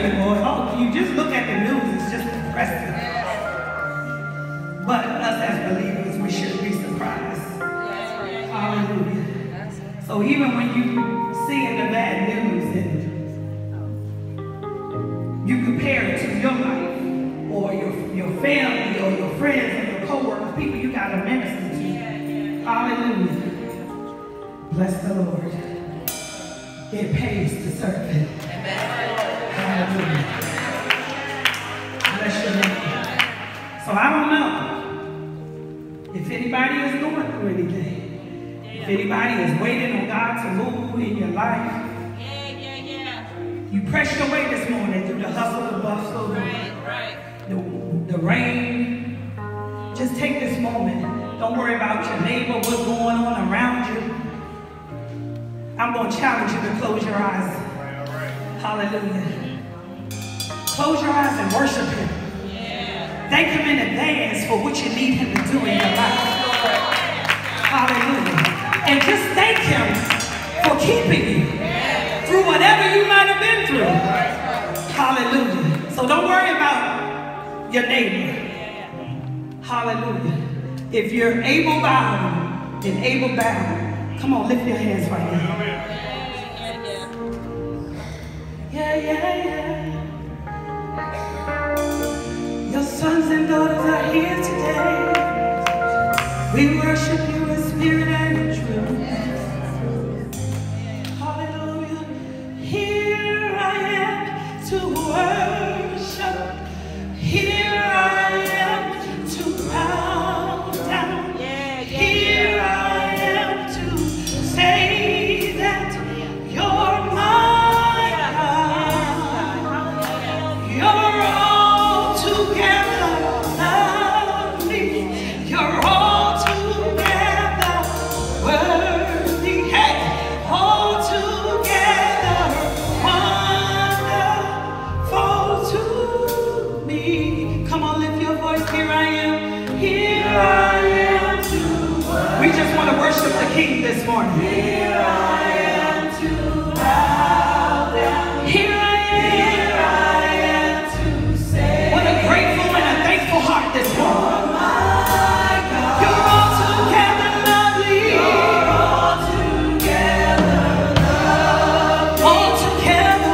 anymore. Oh, you just look at the news, it's just depressing. But us as believers, we should be surprised. Hallelujah. So even when you see in the bad news and you compare it to your life or your family or your friends and your co-workers, people you got to minister to. Hallelujah. Bless the Lord. It pays to serve Him. Hallelujah. Bless your name. So I don't know if anybody is going through anything. If anybody is waiting on God to move in your life. You press your way this morning through the hustle, the bustle, the rain. Just take this moment. Don't worry about your neighbor, what's going on around you. I'm going to challenge you to close your eyes. Hallelujah. Close your eyes and worship Him. Thank Him in advance for what you need Him to do in your life. Hallelujah. And just thank Him for keeping you through whatever you might have been through. Hallelujah. So don't worry about your neighbor. Hallelujah. If you're able-bodied and able-bound, come on, lift your hands right now. Yeah. Your sons and daughters are here today. We worship you in spirit and in truth. Hallelujah. Here I am to worship. Here I am to bow down. Here I am to say that you're my God. You're all together lovely. You're all together worthy. Hey, all together wonderful to me. Come on, lift your voice. Here I am. Here I am to worship. We just want to worship the King this morning. Here I am to bow down. Here I am to say. What a grateful and a thankful heart this morning. You're all together lovely. You're all together lovely. All together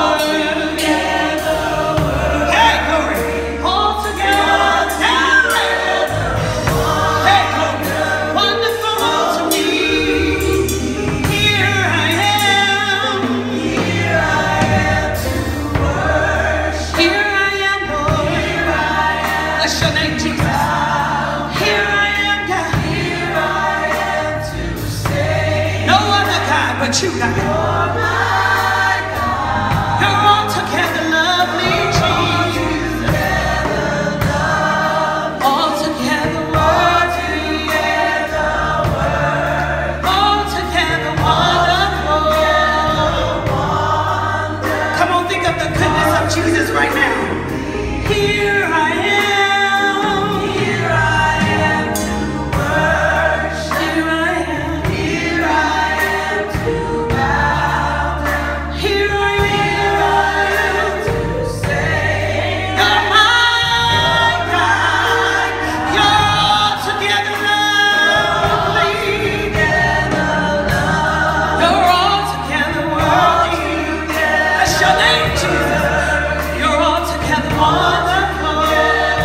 wonderful. Hey, glory. All together. Hey, glory. Wonderful to me. Here I am. Here I am to worship. Here I am, Lord. Here I am. Bless your name, Jesus. Here I am, God. Here I am to say. No other God but you, God. You're my God. You're all together lovely, Jesus. All together worthy. All together wonderful. Come on, think of the goodness of Jesus right now. Here I am. Here I am to worship. Here I am. Here I am to bow down. Here I am to say, you're my God. You're all together lovely. You're all together worthy. Bless your name, Jesus. You're all together wonderful.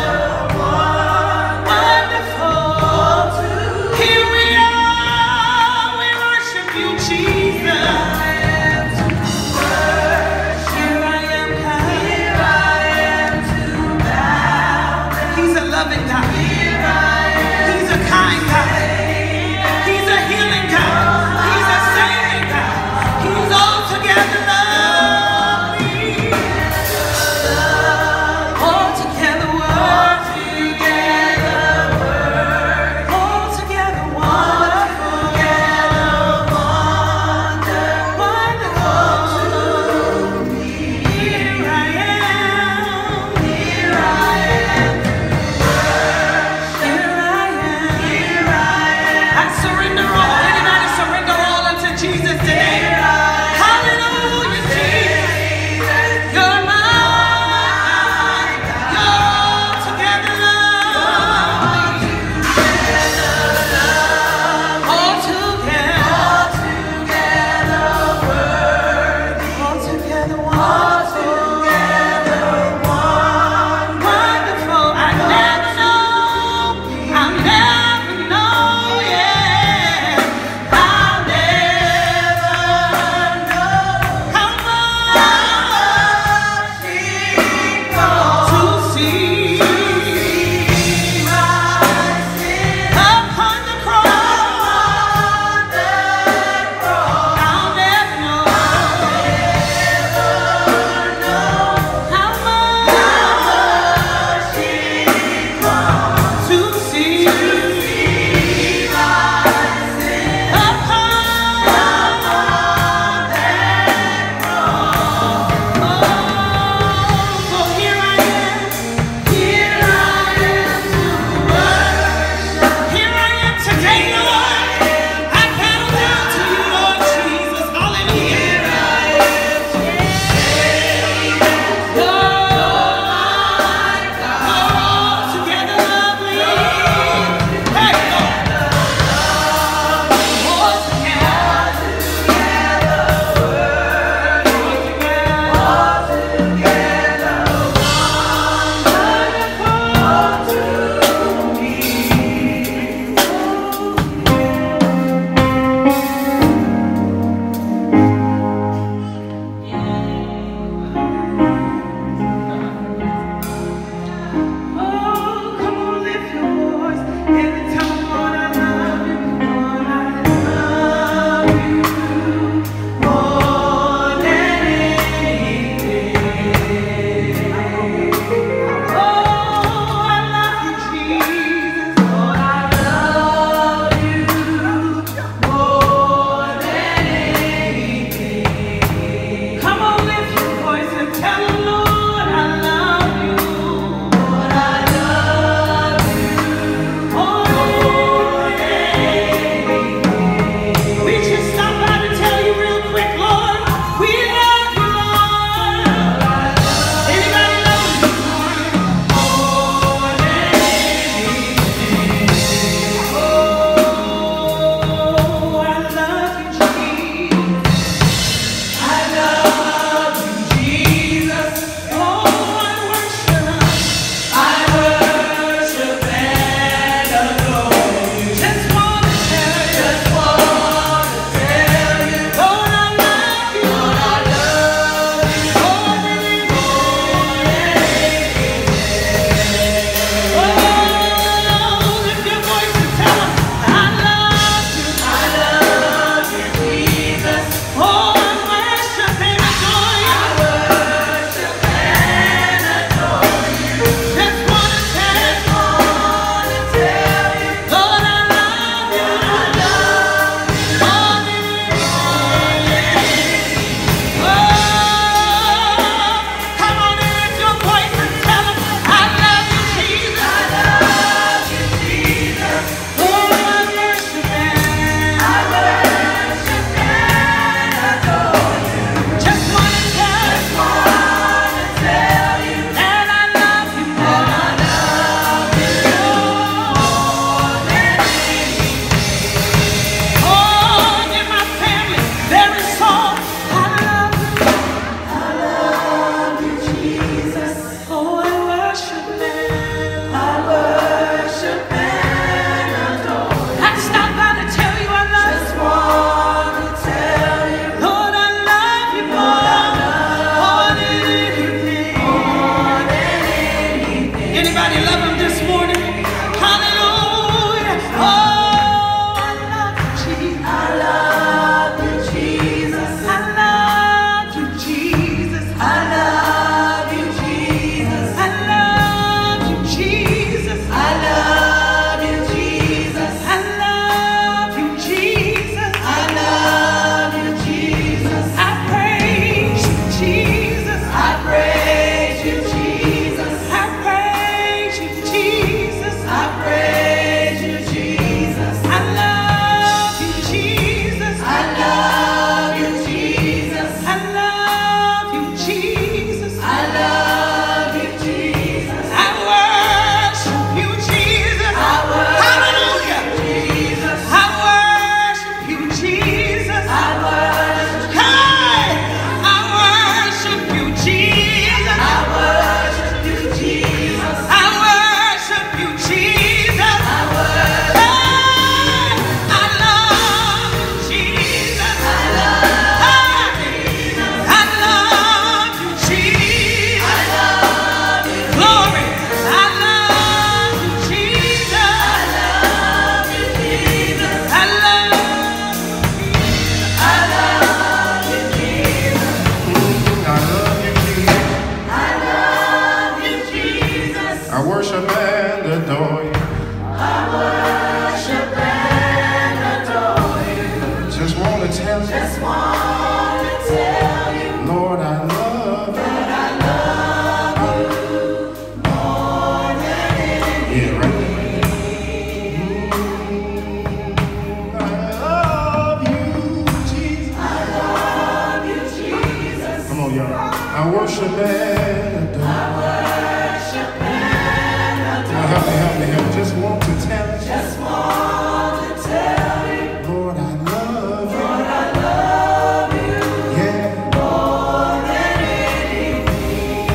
worship and adore. I worship and adore. Now help me. Just want to tell you. Just want to tell you. Lord, I love you. Lord, I love you. Yeah. More than anything.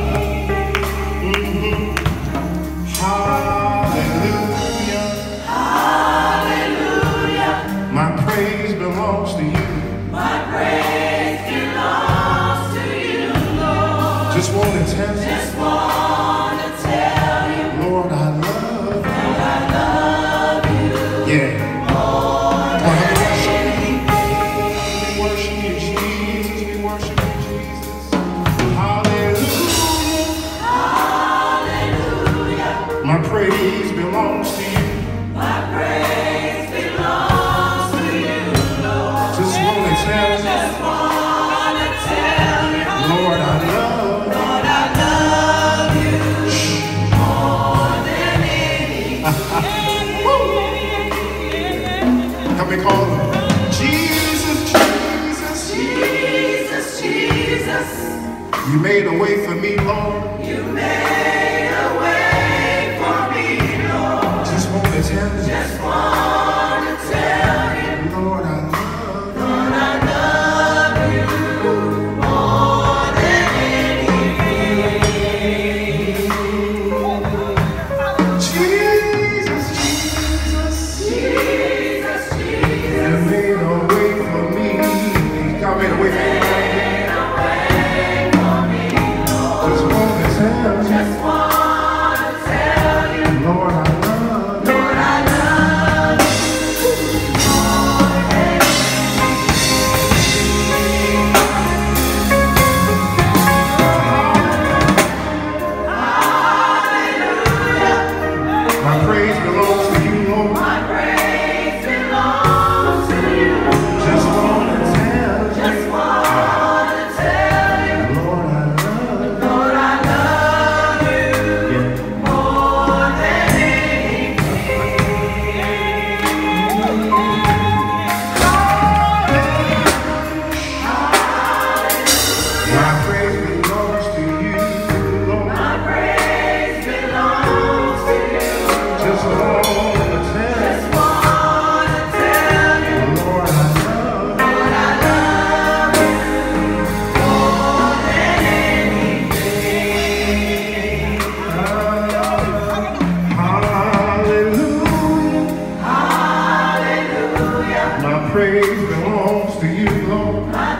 Hallelujah. Hallelujah. My praise belongs to you. My praise belongs to you, Lord. Just want to tell you. Just want to tell you. Lord, I love you. Lord, I love you. Yeah. More than anything. We worship you, Jesus. We worship you, Jesus. Hallelujah. Hallelujah. My praise belongs to you. My praise belongs to you, Lord. Just want to tell you. Just want to tell you. Lord, I love you. Lord, I love you. More than anything. Help me call him. Jesus, Jesus. Jesus, Jesus. You made a way for me, Lord. You made a way for me, Lord. Just want to tell you. Just want to tell you. Lord, I love you. Lord, I love you more than anything. Jesus, Jesus. Jesus, Jesus. You made a way for me. God made a way for me. Just want to tell you. Just want to tell you. Lord, I love you. Lord, I love you more than Hallelujah. My praise belongs to you, Lord. My praise belongs to you. Just want to tell you. Just want to tell you. Lord, I love you. Lord, I love you more than My praise belongs to you, Lord. My praise belongs to you. Just want to tell you. Just want to tell you. Lord, I love you. Lord, I love you more than anything. Hallelujah. Hallelujah. My praise belongs to you, Lord.